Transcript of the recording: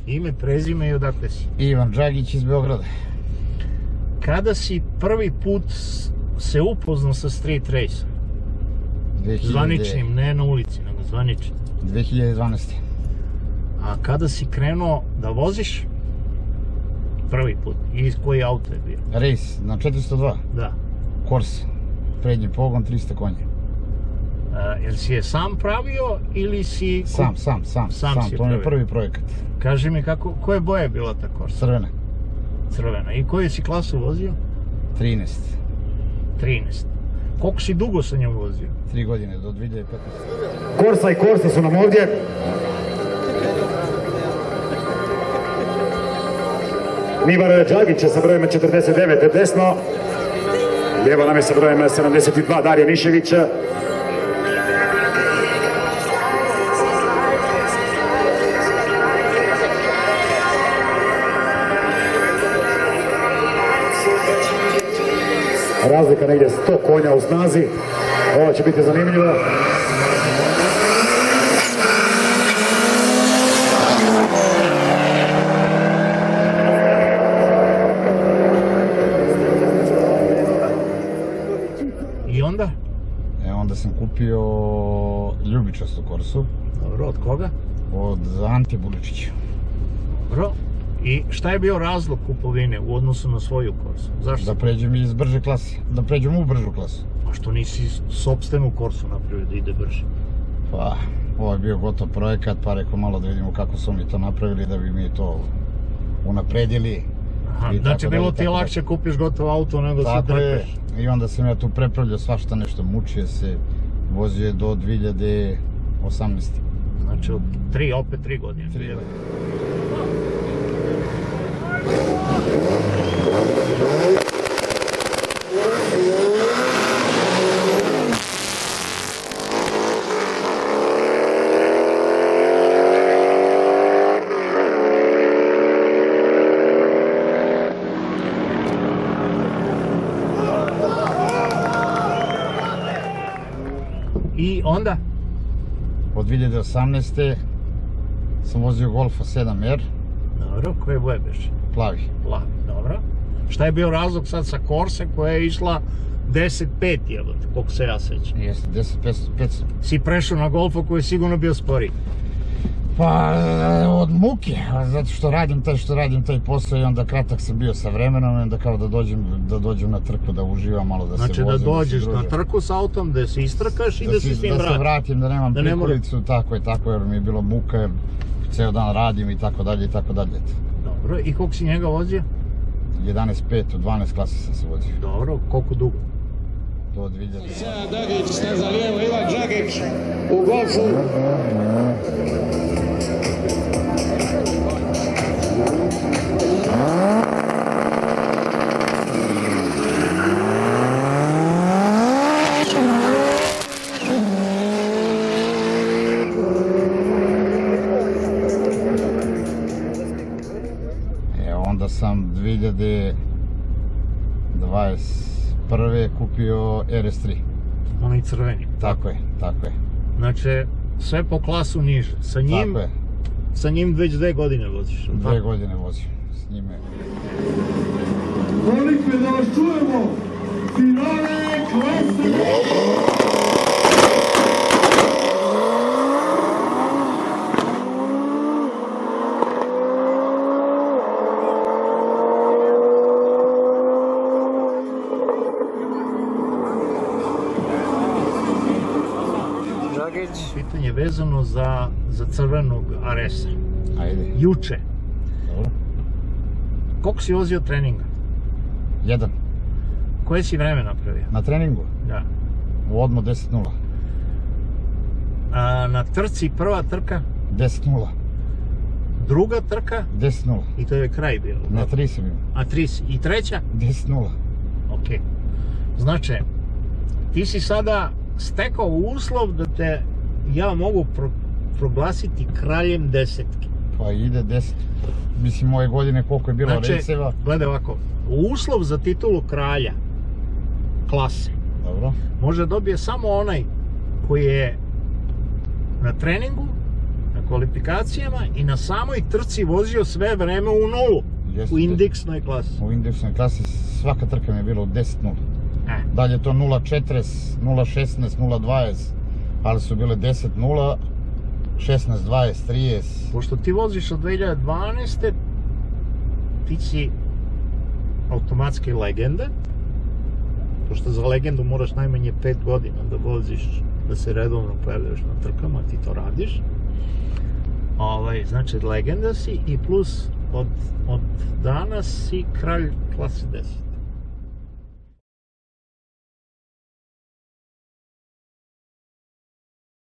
Ime, prezime i odakle si? Ivan Đagić iz Beograda. Kada si prvi put se upoznao sa street race-om? Zvaničnim, ne na ulici, nego zvaničnim. 2012. A kada si krenuo da voziš? Prvi put. I koji auto je bio? Race na 402. Da. Corsa. Prednji pogon, 300 konja. Jel si je sam pravio ili si... Sam. To je prvi projekat. Kaži mi koje boje je bila ta Corsa? Crvena. Crvena. I koju si klasu vozio? 13. 13. Koliko si dugo sa njom vozio? 3 godine, do 2015. Corsa i Corsa su nam ovdje. Mivar Đagić sa brojem 49 desno. Lijevo nam je sa brojem 72 Darija Mišević. Razlika negdje 100 konja u snazi. Ovo će biti zanimljivo. I onda? Onda sam kupio ljubičastu Corsu. Dobro, od koga? Od Ante Buličića. Dobro. I šta je bio razlog kupovine u odnosu na svoju Corsu? Zašto? Da pređem iz brže klase, da pređem u bržu klasu. A što nisi sopstvenu Corsu napravio da ide brže? Pa, ovo je bio gotov projekat, pa rekao malo da vidimo kako su mi to napravili, da bi mi to unapredili. Aha, znači bilo ti je lakše kupiš gotov auto nego se trpeš. I onda sam ja tu prepravljao svašta nešto, mučio se, vozio je do 2018. Znači opet 3 godine. 3 godine. I onda? Od 2018. sam vozio Golfa 7R. Dobro, koje boje beše? Plavi. Plavi, dobro. Šta je bio razlog sad sa Corse koja je išla 10.5, jebote, koliko se ja sećam? Jeste, 10.500. Si prešao na Golfa koji je sigurno bio sporiji? Pa, od muke, zato što radim taj posao i onda kratak sam bio sa vremenom i onda kao da dođem na trku, da uživam malo, da se vozim. Znači da dođeš na trku s autom, da se istrkaš i da se s njim vratiš. Da se vratim, da nemam prikolicu, tako jer mi je bilo muka, jer ceo dan radim i tako dalje i tako dalje. Dobro, i koliko si njega vozio? 11.5, u 12 klasa sam se vozio. Dobro, koliko dugo? Do 2000. Dagić, staza lijevo, Ivan Đagić u Golfu. Onda sam 2021. kupio RS3. Onaj crveni. Tako je. Znači, sve po klasu niže. Sa njim već 2 godine voziš. 2 godine vozim s njime. Koliko je da vas čujemo? Finale klase! Pitanje vezano za crvenog RS-a. Ajde. Juče. Dobro. Koliko si vozio treninga? 1. Koje si vreme napravio? Na treningu? Da. U odmo 10.0. A na trci prva trka? 10.0. Druga trka? 10.0. I to je kraj bio? Na 3 sam imao. A 3 si. I treća? 10.0. Ok. Znači, ti si sada stekao uslov da te ja mogu proglasiti kraljem desetke. Pa ide 10. Mislim, moje godine koliko je bilo rejseva. Znači, gledaj ovako, uslov za titulu kralja klase može dobije samo onaj koji je na treningu, na kvalifikacijama i na samoj trci vozio sve vreme u nulu. U indeksnoj klasi. U indeksnoj klasi svaka trka mi je bila u 10-0. Dalje je to 0.40, 0.16, 0.20, ali su bile 10-0, 16, 20, 30. Pošto ti voziš od 2012. ti si automatski legenda. Pošto za legendu moraš najmanje 5 godina da voziš, da se redovno pojavljaš na trkama, ti to radiš. Znači legenda si i plus od danas si kralj klase 10.